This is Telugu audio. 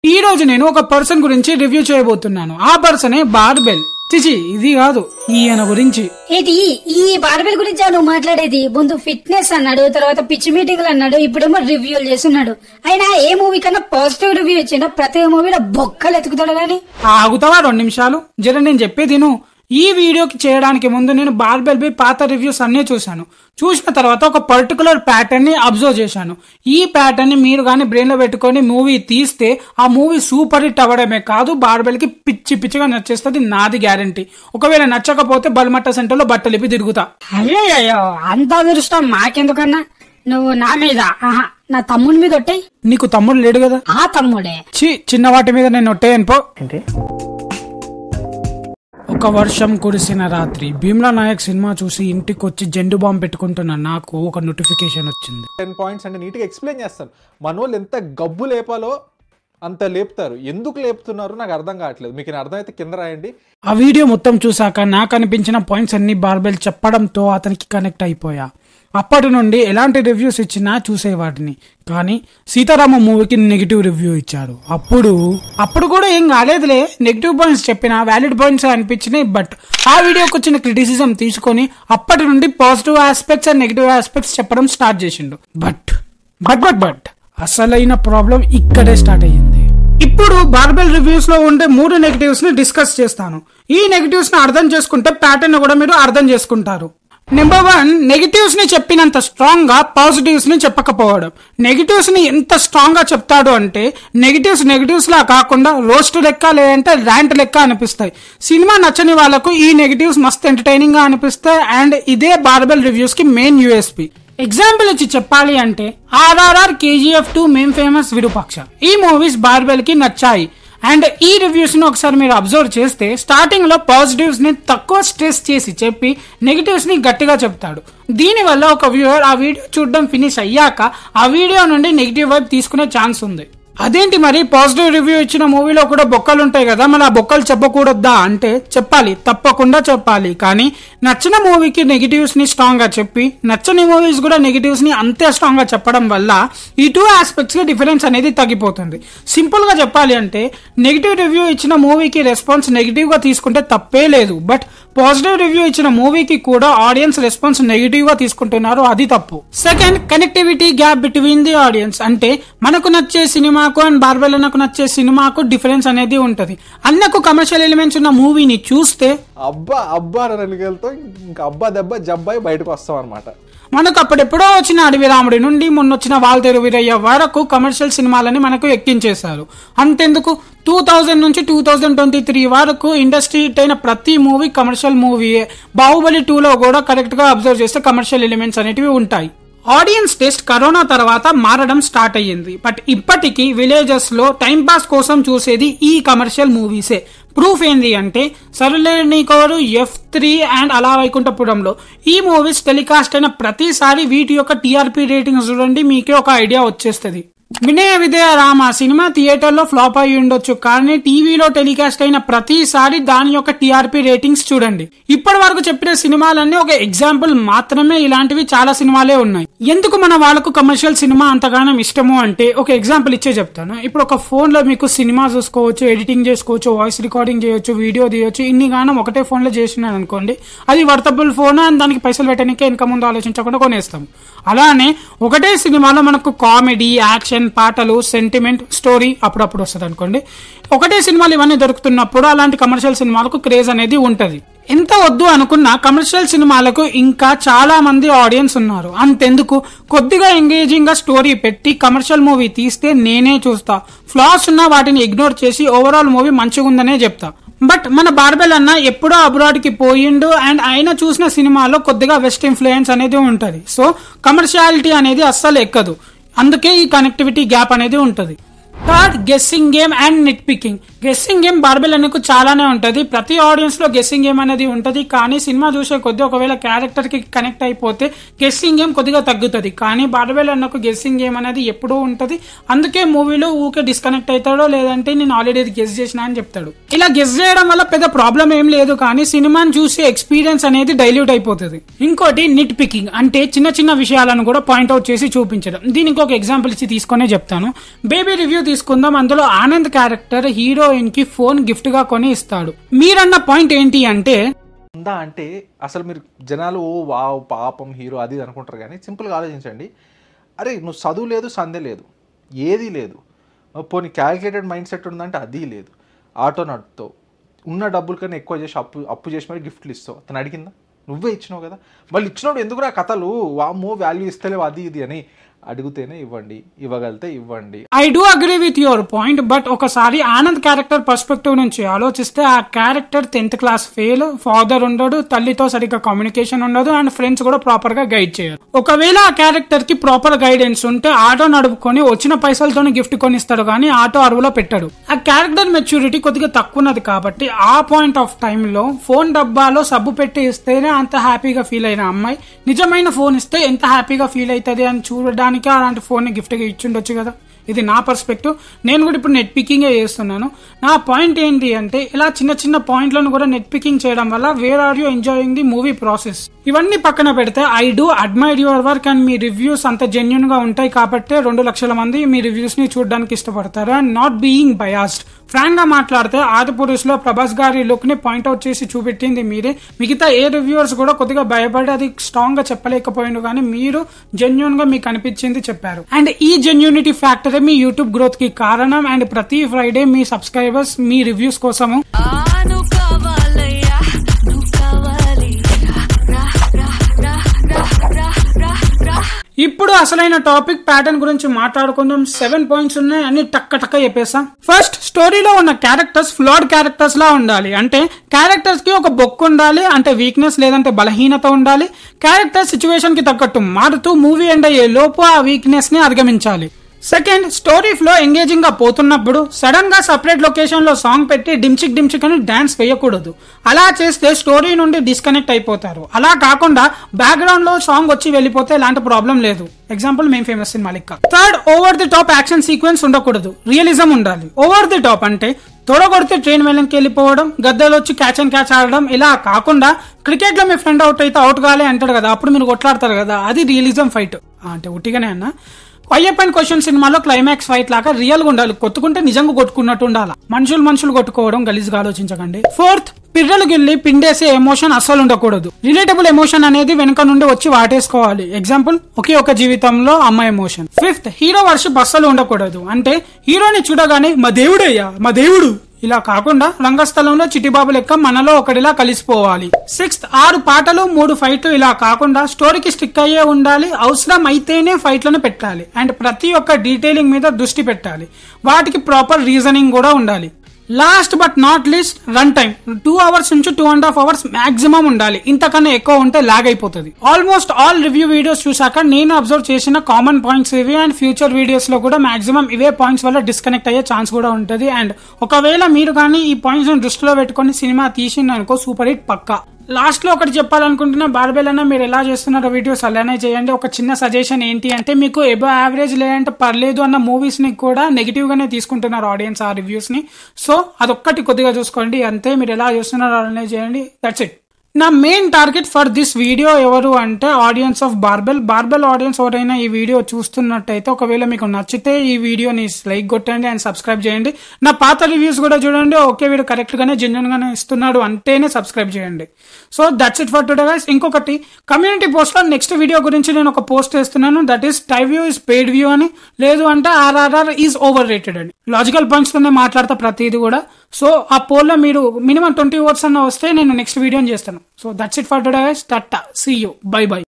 ఈ రోజు నేను ఒక పర్సన్ గురించి రివ్యూ చేయబోతున్నాను. ఆ పర్సనే బార్బెల్. చిచి, ఇది కాదు, ఈయన గురించి. ఏంటి ఈ బార్బెల్ గురించి నువ్వు మాట్లాడేది? ముందు ఫిట్నెస్ అన్నాడు, తర్వాత పిచ్ మీటింగ్లు అన్నాడు, ఇప్పుడేమో రివ్యూలు చేస్తున్నాడు. అయినా ఏ మూవీ కన్నా పాజిటివ్ రివ్యూ ఇచ్చిండో ప్రతి మూవీలో బొక్కలు ఎత్తుకుతాడు గానీ. ఆగుతావా 2 నిమిషాలు? జర నేను చెప్పేది నువ్వు. ఈ వీడియోకి చేయడానికి ముందు నేను బార్బెల్ పై పాత రివ్యూస్ అన్ని చూశాను. చూసిన తర్వాత ఒక పర్టికులర్ ప్యాటర్న్ ని అబ్జర్వ్ చేశాను. ఈ ప్యాటర్న్ ని మీరు గానీ బ్రెయిన్ లో పెట్టుకొని మూవీ తీస్తే ఆ మూవీ సూపర్ హిట్ అవ్వడమే కాదు, బార్బెల్ కి పిచ్చి పిచ్చిగా నచ్చేస్తుంది, నాది గ్యారంటీ. ఒకవేళ నచ్చకపోతే బల్మట్ట సెంటర్ లో బట్టలిపి తిరుగుతా. అయ్యో అంత అదృష్టం మాకెందుకన్నా? నువ్వు నా మీద, నా తమ్ముడి మీద ఒట్టాయి. నీకు తమ్ముడు లేడు కదా? ఆ తమ్ముడే. చిన్న వాటి మీద నేను ఒట్టేయను పో. ఒక వర్షం కురిసిన రాత్రి భీమ్లా నాయక్ సినిమా చూసి ఇంటికొచ్చి జెండు బాంబు పెట్టుకుంటున్న నాకు ఒక నోటిఫికేషన్ వచ్చింది. 10 పాయింట్స్ అంటే నీట్గా ఎక్స్ప్లెయిన్ చేస్తాను. మన వాళ్ళు ఎంత గబ్బు లేపాలో అంత లేపుతారు. ఎందుకు లేపుతున్నారు నాకు అర్థం కావట్లేదు. మీకు అర్థమైతే కింద రాయండి. ఆ వీడియో మొత్తం చూసాక నాకు అనిపించిన పాయింట్స్ అన్ని బార్బెల్ చెప్పడంతో అతనికి కనెక్ట్ అయిపోయా. అప్పటి నుండి ఎలాంటి రివ్యూస్ ఇచ్చినా చూసేవాడిని. కానీ సీతారామ మూవీకి నెగిటివ్ రివ్యూ ఇచ్చాడు. అప్పుడు కూడా ఏం కాలేదులే, నెగిటివ్ పాయింట్స్ చెప్పినా వ్యాలిడ్ పాయింట్స్ అనిపించినాయి. బట్ ఆ వీడియోకి వచ్చిన క్రిటిసిజం తీసుకొని అప్పటి నుండి positive aspects and negative aspects చెప్పడం స్టార్ట్ చేసిండు. బట్ అసలైన ప్రాబ్లం ఇక్కడే స్టార్ట్ అయ్యింది. ఇప్పుడు బార్బెల్ రివ్యూస్ లో ఉండే 3 నెగిటివ్స్ ని డిస్కస్ చేస్తాను. ఈ నెగిటివ్స్ ని అర్థం చేసుకుంటే ప్యాటర్న్ కూడా మీరు అర్థం చేసుకుంటారు. నెంబర్ 1, నెగిటివ్స్ ని చెప్పినంత స్ట్రాంగ్ గా పాజిటివ్స్ ని చెప్పకపోవడం. నెగిటివ్స్ ని ఎంత స్ట్రాంగ్ గా చెప్తాడు అంటే నెగిటివ్స్ లా కాకుండా రోస్ట్ లెక్క లేదంటే ర్యాంట్ లెక్క అనిపిస్తాయి. సినిమా నచ్చని వాళ్ళకు ఈ నెగిటివ్స్ మస్త్ ఎంటర్టైనింగ్ గా అనిపిస్తాయి. అండ్ ఇదే బార్బెల్ రివ్యూస్ కి మెయిన్ యూఎస్పీ. ఎగ్జాంపుల్ ఇచ్చి చెప్పాలి అంటే RRR, KGF 2, మేం ఫేమస్, విరూపాక్ష, ఈ మూవీస్ బార్బెల్ కి నచ్చాయి. అండ్ ఈ రివ్యూస్ ని ఒకసారి మీరు అబ్జర్వ్ చేస్తే స్టార్టింగ్ లో పాజిటివ్స్ ని తక్కువ స్ట్రెస్ చేసి చెప్పి నెగిటివ్స్ ని గట్టిగా చెప్తాడు. దీనివల్ల ఒక వ్యూవర్ ఆ వీడియో చూడడం ఫినిష్ అయ్యాక ఆ వీడియో నుండి నెగిటివ్ వైపు తీసుకునే ఛాన్స్ ఉంది. అదేంటి మరి, పాజిటివ్ రివ్యూ ఇచ్చిన మూవీలో కూడా బొక్కలు ఉంటాయి కదా, మరి ఆ బొక్కలు చెప్పకూడదా అంటే చెప్పాలి, తప్పకుండా చెప్పాలి. కానీ నచ్చిన మూవీకి నెగిటివ్స్ ని స్ట్రాంగ్ గా చెప్పి నచ్చని మూవీస్ కూడా నెగిటివ్స్ ని అంతే స్ట్రాంగ్ గా చెప్పడం వల్ల ఈ 2 ఆస్పెక్ట్స్ కి డిఫరెన్స్ అనేది తగ్గిపోతుంది. సింపుల్ గా చెప్పాలి అంటే నెగిటివ్ రివ్యూ ఇచ్చిన మూవీకి రెస్పాన్స్ నెగిటివ్ గా తీసుకుంటే తప్పే లేదు. బట్ పాజిటివ్ రివ్యూ ఇచ్చిన మూవీకి కూడా ఆడియన్స్ రెస్పాన్స్ నెగిటివ్ గా తీసుకుంటున్నారు, అది తప్పు. Second, connectivity gap between the audience. అంటే మనకు నచ్చే సినిమాకు అండ్ బార్బెల్ అన్నకు నచ్చే సినిమాకు డిఫరెన్స్ అనేది ఉంటది. అన్నకు కమర్షియల్ ఎలిమెంట్స్ ఉన్న మూవీని చూస్తే అబ్బా రెండుకెళ్తాం, ఇంకా అబ్బా దెబ్బ జబ్బాయి బయటకు వస్తాం అనమాట. మనకు అప్పుడెప్పుడో వచ్చిన అడవి రాముడి నుండి మొన్నొచ్చిన వాల్తేరు వీరయ్య వరకు కమర్షియల్ సినిమాలని మనకు ఎక్కించేశారు. అంతెందుకు 2000 నుంచి 2023 వరకు ఇండస్ట్రీ హిట్ అయిన ప్రతి మూవీ కమర్షియల్ మూవీయే. బాహుబలి 2లో కూడా కరెక్ట్ గా అబ్జర్వ్ చేస్తే కమర్షియల్ ఎలిమెంట్స్ అనేటివి ఉంటాయి. ఆడియన్స్ టేస్ట్ కరోనా తర్వాత మారడం స్టార్ట్ అయ్యింది. బట్ ఇప్పటికీ విలేజెస్ లో టైం పాస్ కోసం చూసేది ఈ కమర్షియల్ మూవీసే. ప్రూఫ్ ఏంది అంటే సరళనీకోరు, F3 అండ్ అలా వైకుంఠపురంలో ఈ మూవీస్ టెలికాస్ట్ అయిన ప్రతిసారి వీటి యొక్క TRP రేటింగ్స్ చూడండి, మీకే ఒక ఐడియా వచ్చేస్తుంది. వినయ విజయ రామ సినిమా థియేటర్ లో ఫ్లాప్ అయి ఉండొచ్చు, కానీ టీవీలో టెలికాస్ట్ అయిన ప్రతిసారి దాని యొక్క TRP రేటింగ్స్ చూడండి. ఇప్పటి వరకు చెప్పిన సినిమాలన్నీ ఒక ఎగ్జాంపుల్ మాత్రమే, ఇలాంటివి చాలా సినిమాలే ఉన్నాయి. ఎందుకు మన వాళ్ళకు కమర్షియల్ సినిమా అంతగానం ఇష్టము అంటే ఒక ఎగ్జాంపుల్ ఇచ్చే చెప్తాను. ఇప్పుడు ఒక ఫోన్ లో మీకు సినిమా చూసుకోవచ్చు, ఎడిటింగ్ చేసుకోవచ్చు, వాయిస్ రికార్డింగ్ చేయొచ్చు, వీడియో తీయొచ్చు, ఇన్ని గానం ఒకటే ఫోన్ లో చేసినాను అనుకోండి, అది వర్తబుల్ ఫోన్ అని దానికి పైసలు పెట్టడానికే వెనక ముందు ఆలోచించకుండా కొనేస్తాం. అలానే ఒకటే సినిమాలో మనకు కామెడీ, యాక్షన్, పాటలు, సెంటిమెంట్, స్టోరీ అప్పుడప్పుడు వస్తుంది అనుకోండి. ఒకటే సినిమాలు ఇవన్నీ దొరుకుతున్నప్పుడు అలాంటి కమర్షియల్ సినిమాలకు క్రేజ్ అనేది ఉంటది. ఎంత వద్దు అనుకున్నా కమర్షియల్ సినిమాలకు ఇంకా చాలా మంది ఆడియన్స్ ఉన్నారు. అంతెందుకు కొద్దిగా ఎంగేజింగ్ గా స్టోరీ పెట్టి కమర్షియల్ మూవీ తీస్తే నేనే చూస్తా. ఫ్లాస్ ఉన్న వాటిని ఇగ్నోర్ చేసి ఓవరాల్ మూవీ మంచిగా ఉందనే చెప్తా. బట్ మన బార్బెల్ అన్న ఎప్పుడో అబ్రాడ్ కి పోయిండు అండ్ ఆయన చూసిన సినిమాలో కొద్దిగా వెస్ట్ ఇన్ఫ్లుయెన్స్ అనేది ఉంటది. సో కమర్షియాలిటీ అనేది అస్సలు ఎక్కదు, అందుకే ఈ కనెక్టివిటీ గ్యాప్ అనేది ఉంటది. Third, guessing game and nit picking. Guessing game Barbell అన్నకు చాలానే ఉంటది. ప్రతి ఆడియన్స్ లో గెస్సింగ్ గేమ్ అనేది ఉంటది. కానీ సినిమా చూసే కొద్ది ఒకవేళ క్యారెక్టర్ కి కనెక్ట్ అయిపోతే గెస్సింగ్ గేమ్ కొద్దిగా తగ్గుతుంది. కానీ బార్బెల్ అన్నకు గెస్సింగ్ గేమ్ అనేది ఎప్పుడూ ఉంటది. అందుకే మూవీలో ఊకే డిస్కనెక్ట్ అవుతాడో లేదంటే నేను ఆల్రెడీ గెస్ చేసిన అని చెప్తాడు. ఇలా గెస్ చేయడం వల్ల పెద్ద ప్రాబ్లం ఏం లేదు, కానీ సినిమాని చూసే ఎక్స్పీరియన్స్ అనేది డైల్యూట్ అయిపోతుంది. ఇంకోటి నిట్ పికింగ్ అంటే చిన్న చిన్న విషయాలను కూడా పాయింట్అవుట్ చేసి చూపించడం. దీనికి ఒక ఎగ్జాంపుల్ ఇచ్చి తీసుకునే చెప్తాను. బేబీ రివ్యూ తీసుకుందాం. అందులో ఆనంద్ క్యారెక్టర్ హీరోయిన్ కి ఫోన్ గిఫ్ట్ గా కొని ఇస్తాడు. మీరన్న పాయింట్ ఏంటి అంటే ఉందా అంటే అసలు మీరు జనాలు ఓ వావ్ పాపం హీరో అది అనుకుంటారు, కానీ సింపుల్గా ఆలోచించండి. అరే నువ్వు చదువు లేదు, సందే లేదు, ఏదీ లేదు, పోనీ క్యాల్కులేటెడ్ మైండ్ సెట్ ఉందంటే అది లేదు, ఆటో నడుపుతావు, ఉన్న డబ్బుల కన్నా ఎక్కువ చేసి అప్పు చేసి మరి గిఫ్ట్లు ఇస్తావు. అతను అడిగిందా? నువ్వే ఇచ్చినావు కదా. మళ్ళీ ఇచ్చినప్పుడు ఎందుకురా కథలు వామ్మో వాల్యూ ఇస్తలేవు అది ఇది అని అడిగితేనే ఇవ్వండి, ఇవ్వగలితే ఇవ్వండి. I do agree with your point. But ఒకసారి ఆనంద్ క్యారెక్టర్ పర్స్పెక్టివ్ నుంచి ఆలోచిస్తే ఆ character 10th class fail, father ఉండడు, తల్లితో సరిగ్గా కమ్యూనికేషన్ ఉండదు, అండ్ ఫ్రెండ్స్ కూడా ప్రాపర్ గా గైడ్ చేయరు. ఒకవేళ ఆ క్యారెక్టర్ కి ప్రాపర్ గైడెన్స్ ఉంటే ఆటో నడుపుకొని వచ్చిన పైసలతోనే గిఫ్ట్ కొనిస్తాడు, కానీ ఆటో అరువులో పెట్టాడు. ఆ క్యారెక్టర్ మెచ్యూరిటీ కొద్దిగా తక్కువ ఉన్నది కాబట్టి ఆ పాయింట్ ఆఫ్ టైమ్ లో ఫోన్ డబ్బాలో సబ్బు పెట్టి ఇస్తేనే అంత హ్యాపీగా ఫీల్ అయిన అమ్మాయి నిజమైన ఫోన్ ఇస్తే ఎంత హ్యాపీగా ఫీల్ అవుతుంది అని చూడడానికి అలాంటి ఫోన్ ని గిఫ్ట్ గా ఇచ్చిండొచ్చు కదా. ఇది నా పర్స్పెక్టివ్. నేను కూడా ఇప్పుడు నెట్ పికింగ్ చేస్తున్నాను. నా పాయింట్ ఏంటి అంటే ఇలా చిన్న చిన్న పాయింట్లను కూడా నెట్ పికింగ్ చేయడం వల్ల where are you enjoying the movie process. ఇవన్నీ పక్కన పెడితే I do admire your work and మీ రివ్యూస్ అంత జెన్యున్ గా ఉంటాయి కాబట్టి 2 లక్షల మంది మీ రివ్యూస్ ని చూడడానికి ఇష్టపడతారు. And not being biased. Frank గా మాట్లాడితే ఆదిపురుష్ లో ప్రభాస్ గారి లుక్ ని పాయింట్అవుట్ చేసి చూపెట్టింది మీరే. మిగతా ఏ రివ్యూవర్స్ కూడా కొద్దిగా భయపడి అది స్ట్రాంగ్ గా చెప్పలేకపోయిండు, కానీ మీరు జెన్యున్ గా మీకు అనిపించింది చెప్పారు. అండ్ ఈ జెన్యూనిటీ ఫ్యాక్టరే మీ యూట్యూబ్ గ్రోత్ కి కారణం. అండ్ ప్రతి ఫ్రైడే మీ సబ్స్క్రైబర్స్ మీ రివ్యూస్ కోసము ఇప్పుడు అసలైన టాపిక్ ప్యాటర్న్ గురించి మాట్లాడుకుందాం. 7 పాయింట్స్ ఉన్నాయి, అన్ని టక్క టక్క చెప్పేసా. ఫస్ట్, స్టోరీలో ఉన్న క్యారెక్టర్స్ ఫ్లాడ్ క్యారెక్టర్స్ లా ఉండాలి. అంటే క్యారెక్టర్స్ కి ఒక బొక్కు ఉండాలి, అంటే వీక్నెస్ లేదంటే బలహీనత ఉండాలి. క్యారెక్టర్ సిచ్యువేషన్ కి తగ్గట్టు మారుతూ మూవీ ఎండ్ అయ్యే లోపు ఆ వీక్నెస్ ని అధిగమించాలి. సెకండ్, స్టోరీ ఫ్లో ఎంగేజింగ్ గా పోతున్నప్పుడు సడన్ గా సపరేట్ లొకేషన్ లో సాంగ్ పెట్టి డిమ్చిక్ డిమ్చిక్ అని డాన్స్ వేయకూడదు. అలా చేస్తే స్టోరీ నుండి డిస్కనెక్ట్ అయిపోతారు. అలా కాకుండా బ్యాక్గ్రౌండ్ లో సాంగ్ వచ్చి వెళ్ళిపోతే ఎలాంటి ప్రాబ్లం లేదు. ఎగ్జాంపుల్ మేము ఫేమస్ సినిమా లెక్క. Third, over the top action sequence ఉండకూడదు, రియలిజం ఉండాలి. ఓవర్ ది టాప్ అంటే తొడగొడితే ట్రైన్ వెళ్ళకి వెళ్ళిపోవడం, గద్దెలు వచ్చి క్యాచ్ అండ్ క్యాచ్ ఆడడం, ఇలా కాకుండా క్రికెట్ లో మీ ఫ్రెండ్ అవుట్ అయితే అవుట్ కాలే అంటాడు కదా, అప్పుడు మీరు కొట్లాడతారు కదా, అది రియలిజం ఫైట్. అంటే ఉట్టిగానే అన్న అయ్యప్పన్ క్వశ్చన్ సినిమాలో క్లైమాక్స్ ఫైట్ లాగా రియల్ గా ఉండాలి. కొట్టుకుంటే నిజంగా కొట్టుకున్నట్టు ఉండాలి. మనుషులు కొట్టుకోవడం గలీజ్గా ఆలోచించకండి. ఫోర్త్, పిర్రలు గిల్లి పిండేసే ఎమోషన్ అస్సలు ఉండకూడదు. రిలేటబుల్ ఎమోషన్ అనేది వెనక నుండి వచ్చి వాటేసుకోవాలి. ఎగ్జాంపుల్ ఒకే ఒక జీవితంలో అమ్మ ఎమోషన్. ఫిఫ్త్, హీరో వర్షిప్ అస్సలు ఉండకూడదు. అంటే హీరోని చూడగానే మా దేవుడయ్యా మా దేవుడు ఇలా కాకుండా రంగస్థలంలో చిట్టిబాబు లెక్క మనలో ఒకటిలా కలిసిపోవాలి. సిక్స్త్, 6 పాటలు 3 ఫైట్లు ఇలా కాకుండా స్టోరీకి స్టిక్ అయ్యే ఉండాలి. అవసరం అయితేనే ఫైట్లను పెట్టాలి. అండ్ ప్రతి ఒక్క డీటెయిలింగ్ మీద దృష్టి పెట్టాలి. వాటికి ప్రాపర్ రీజనింగ్ కూడా ఉండాలి. Last but not least, run time 2 hours నుంచి 2.5 hours మాక్సిమం ఉండాలి. ఇంతకన్నా ఎక్కువ ఉంటే లాగ్ అయిపోతుంది. ఆల్మోస్ట్ ఆల్ రివ్యూ వీడియోస్ చూసాక నేను అబ్జర్వ్ చేసిన కామన్ పాయింట్స్ ఇవి. అండ్ ఫ్యూచర్ వీడియోస్ లో కూడా మాక్సిమం ఇవే పాయింట్స్ వల్ల డిస్కనెక్ట్ అయ్యే ఛాన్స్ కూడా ఉంటుంది. అండ్ ఒకవేళ మీరు కానీ ఈ పాయింట్స్ దృష్టిలో పెట్టుకుని సినిమా తీసిందనుకో సూపర్ హిట్ పక్కా. లాస్ట్ లో ఒకటి చెప్పాలనుకుంటున్నా, బార్బెల్ అన్న మీరు ఎలా చేస్తున్నారో వీడియోస్ అలానే చేయండి. ఒక చిన్న సజెషన్ ఏంటి అంటే మీకు ఎబో యావరేజ్ లేదంటే పర్లేదు అన్న మూవీస్ ని కూడా నెగిటివ్ గానే తీసుకుంటున్నారు ఆడియన్స్ ఆ రివ్యూస్ ని. సో అదొక్కటి కొద్దిగా చూసుకోండి అంతే. మీరు ఎలా చేస్తున్నారో అలానే చేయండి. That's it. నా main target for this video ఎవరు అంటే ఆడియన్స్ ఆఫ్ బార్బెల్ ఆడియన్స్ ఎవరైనా ఈ వీడియో చూస్తున్నట్టయితే ఒకవేళ మీకు నచ్చితే ఈ వీడియోని లైక్ కొట్టండి అండ్ సబ్స్క్రైబ్ చేయండి. నా పాత రివ్యూస్ కూడా చూడండి. ఓకే వీడు కరెక్ట్ గానే జెన్యున్ గానే ఇస్తున్నాడు అంటేనే సబ్స్క్రైబ్ చేయండి. So that's it for today guys. ఇంకొకటి, కమ్యూనిటీ పోస్ట్ లో నెక్స్ట్ వీడియో గురించి నేను ఒక పోస్ట్ చేస్తున్నాను. That is tie view is paid view అని, లేదు అంటే RRR ఈజ్ ఓవర్ రేటెడ్ అని. లాజికల్ పాయింట్స్ తోనే మాట్లాడతా ప్రతిది కూడా. సో ఆ పోల్ లో మీరు మినిమం 20 votes అన్న వస్తే నేను నెక్స్ట్ వీడియోని చేస్తాను. So that's it for today guys. Tata. See you. Bye bye.